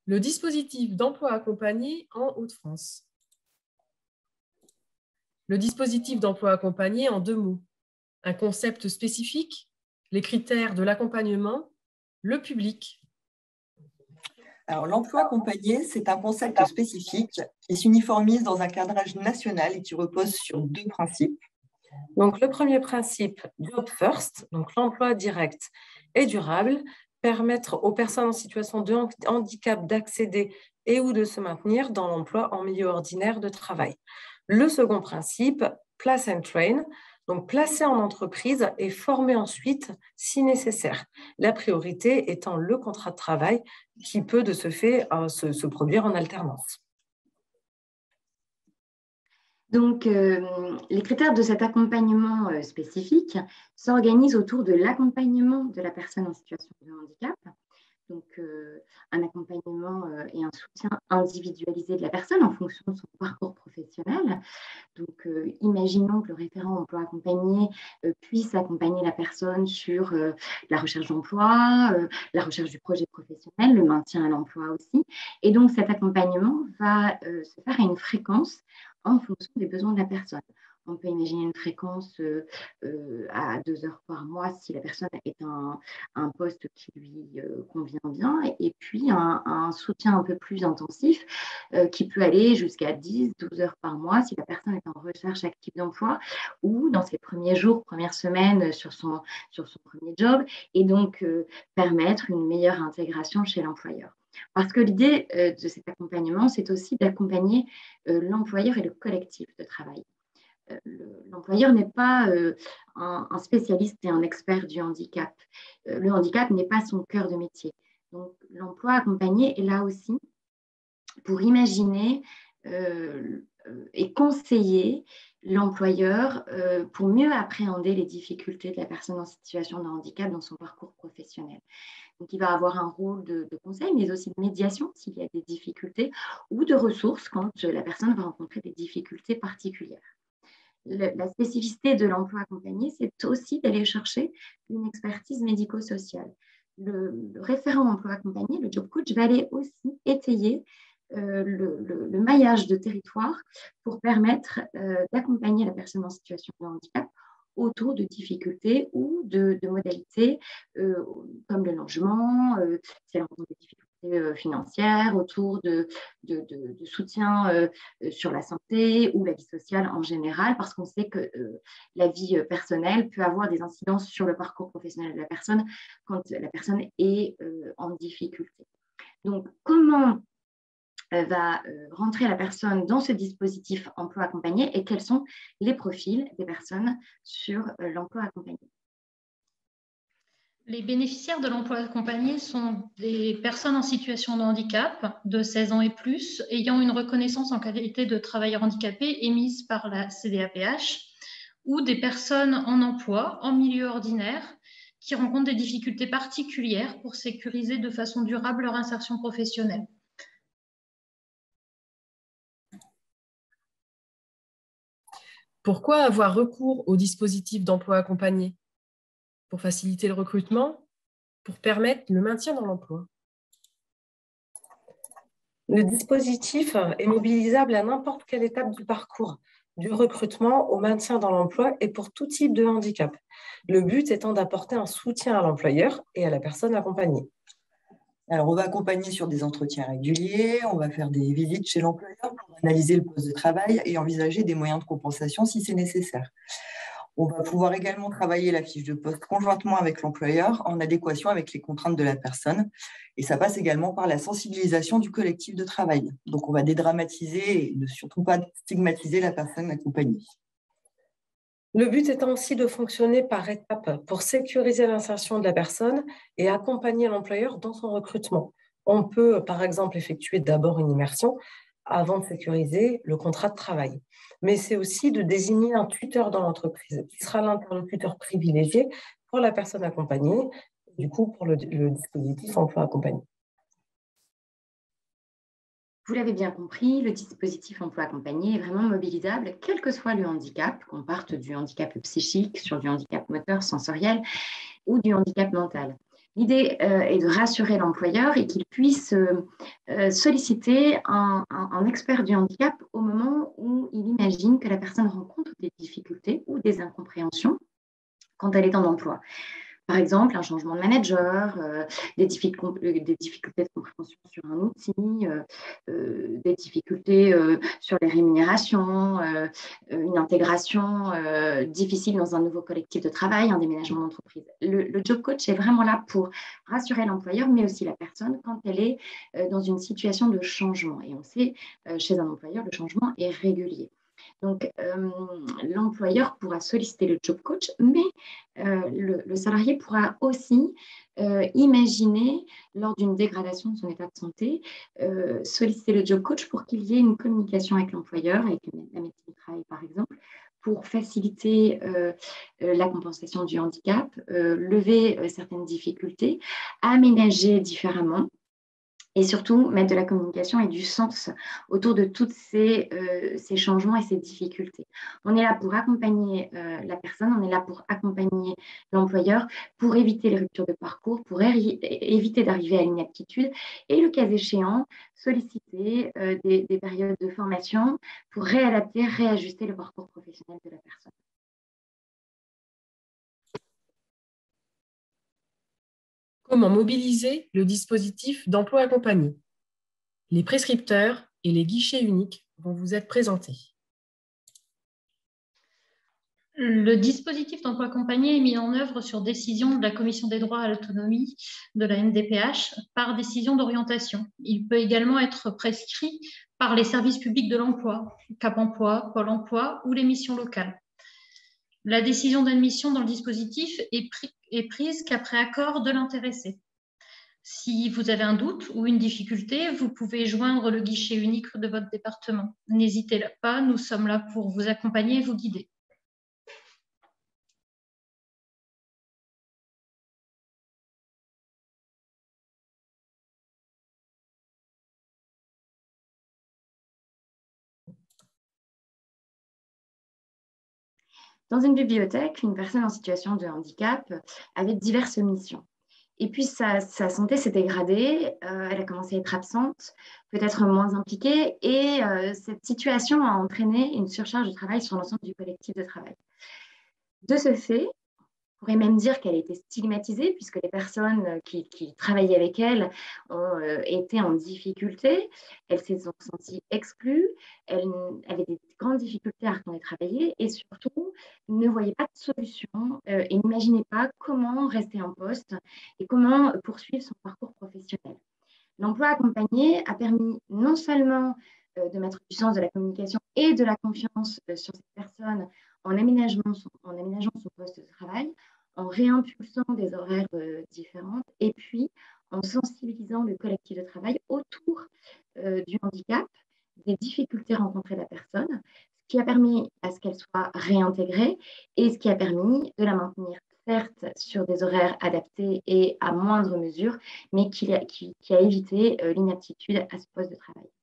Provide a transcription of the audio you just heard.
Le dispositif d'emploi accompagné en Hauts-de-France. Le dispositif d'emploi accompagné en 2 mots. Un concept spécifique, les critères de l'accompagnement, le public. Alors, l'emploi accompagné, c'est un concept spécifique qui s'uniformise dans un cadrage national et qui repose sur 2 principes. Donc, le premier principe, Job First, donc l'emploi direct et durable, permettre aux personnes en situation de handicap d'accéder et ou de se maintenir dans l'emploi en milieu ordinaire de travail. Le second principe, Place and Train, donc placer en entreprise et former ensuite si nécessaire. La priorité étant le contrat de travail qui peut de ce fait se produire en alternance. Donc, les critères de cet accompagnement spécifique s'organisent autour de l'accompagnement de la personne en situation de handicap. Donc, un accompagnement et un soutien individualisé de la personne en fonction de son parcours professionnel. Donc, imaginons que le référent emploi accompagné puisse accompagner la personne sur la recherche d'emploi, la recherche du projet professionnel, le maintien à l'emploi aussi. Et donc, cet accompagnement va se faire à une fréquence en fonction des besoins de la personne. On peut imaginer une fréquence à 2 heures par mois si la personne est un poste qui lui convient bien, et puis un soutien un peu plus intensif qui peut aller jusqu'à 10-12 heures par mois si la personne est en recherche active d'emploi ou dans ses premiers jours, premières semaines sur son premier job, et donc permettre une meilleure intégration chez l'employeur. Parce que l'idée de cet accompagnement, c'est aussi d'accompagner l'employeur et le collectif de travail. L'employeur n'est pas un spécialiste et un expert du handicap. Le handicap n'est pas son cœur de métier. Donc, l'emploi accompagné est là aussi pour imaginer et conseiller l'employeur pour mieux appréhender les difficultés de la personne en situation de handicap dans son parcours professionnel. Donc, il va avoir un rôle de conseil, mais aussi de médiation s'il y a des difficultés, ou de ressources quand la personne va rencontrer des difficultés particulières. La spécificité de l'emploi accompagné, c'est aussi d'aller chercher une expertise médico-sociale. Le référent emploi accompagné, le job coach, va aller aussi étayer le maillage de territoire pour permettre d'accompagner la personne en situation de handicap autour de difficultés ou de modalités comme le logement, si elle rencontre des difficultés financières, autour de soutien sur la santé ou la vie sociale en général, parce qu'on sait que la vie personnelle peut avoir des incidences sur le parcours professionnel de la personne quand la personne est en difficulté. Donc, comment va rentrer la personne dans ce dispositif emploi accompagné et quels sont les profils des personnes sur l'emploi accompagné? Les bénéficiaires de l'emploi accompagné sont des personnes en situation de handicap de 16 ans et plus, ayant une reconnaissance en qualité de travailleur handicapé émise par la CDAPH, ou des personnes en emploi, en milieu ordinaire, qui rencontrent des difficultés particulières pour sécuriser de façon durable leur insertion professionnelle. Pourquoi avoir recours au dispositif d'emploi accompagné? Pour faciliter le recrutement, pour permettre le maintien dans l'emploi. Le dispositif est mobilisable à n'importe quelle étape du parcours, du recrutement au maintien dans l'emploi et pour tout type de handicap. Le but étant d'apporter un soutien à l'employeur et à la personne accompagnée. Alors, on va accompagner sur des entretiens réguliers, on va faire des visites chez l'employeur pour analyser le poste de travail et envisager des moyens de compensation si c'est nécessaire. On va pouvoir également travailler la fiche de poste conjointement avec l'employeur en adéquation avec les contraintes de la personne. Et ça passe également par la sensibilisation du collectif de travail. Donc, on va dédramatiser et ne surtout pas stigmatiser la personne accompagnée. Le but étant aussi de fonctionner par étapes pour sécuriser l'insertion de la personne et accompagner l'employeur dans son recrutement. On peut, par exemple, effectuer d'abord une immersion avant de sécuriser le contrat de travail. Mais c'est aussi de désigner un tuteur dans l'entreprise qui sera l'interlocuteur privilégié pour la personne accompagnée, du coup pour le dispositif emploi accompagné. Vous l'avez bien compris, le dispositif emploi accompagné est vraiment mobilisable, quel que soit le handicap, qu'on parte du handicap psychique sur du handicap moteur, sensoriel ou du handicap mental. L'idée est de rassurer l'employeur et qu'il puisse solliciter un expert du handicap au moment où il imagine que la personne rencontre des difficultés ou des incompréhensions quand elle est en emploi. Par exemple, un changement de manager, des difficultés de compréhension sur un outil, des difficultés sur les rémunérations, une intégration difficile dans un nouveau collectif de travail, un déménagement d'entreprise. Le job coach est vraiment là pour rassurer l'employeur, mais aussi la personne quand elle est dans une situation de changement. Et on sait, chez un employeur, le changement est régulier. Donc, l'employeur pourra solliciter le job coach, mais le salarié pourra aussi imaginer, lors d'une dégradation de son état de santé, solliciter le job coach pour qu'il y ait une communication avec l'employeur, avec la médecine du travail par exemple, pour faciliter la compensation du handicap, lever certaines difficultés, aménager différemment. Et surtout, mettre de la communication et du sens autour de tous ces changements et ces difficultés. On est là pour accompagner la personne, on est là pour accompagner l'employeur, pour éviter les ruptures de parcours, pour éviter d'arriver à l'inaptitude et, le cas échéant, solliciter des périodes de formation pour réadapter, réajuster le parcours professionnel de la personne. Comment mobiliser le dispositif d'emploi accompagné? Les prescripteurs et les guichets uniques vont vous être présentés. Le dispositif d'emploi accompagné est mis en œuvre sur décision de la Commission des droits à l'autonomie de la MDPH par décision d'orientation. Il peut également être prescrit par les services publics de l'emploi, Cap Emploi, Pôle emploi ou les missions locales. La décision d'admission dans le dispositif est prise qu'après accord de l'intéressé. Si vous avez un doute ou une difficulté, vous pouvez joindre le guichet unique de votre département. N'hésitez pas, nous sommes là pour vous accompagner et vous guider. Dans une bibliothèque, une personne en situation de handicap avait diverses missions. Et puis, sa santé s'est dégradée, elle a commencé à être absente, peut-être moins impliquée, et cette situation a entraîné une surcharge de travail sur l'ensemble du collectif de travail. De ce fait, on pourrait même dire qu'elle a été stigmatisée, puisque les personnes qui travaillaient avec elle ont été en difficulté. Elle s'est sentie exclue, elle avait des grandes difficultés à retourner travailler et surtout ne voyait pas de solution et n'imaginait pas comment rester en poste et comment poursuivre son parcours professionnel. L'emploi accompagné a permis non seulement de mettre du sens de la communication et de la confiance sur cette personne en aménageant son poste de travail, en réimpulsant des horaires différents et puis en sensibilisant le collectif de travail autour du handicap, des difficultés rencontrées de la personne, ce qui a permis à ce qu'elle soit réintégrée et ce qui a permis de la maintenir certes sur des horaires adaptés et à moindre mesure, mais qui a évité l'inaptitude à ce poste de travail.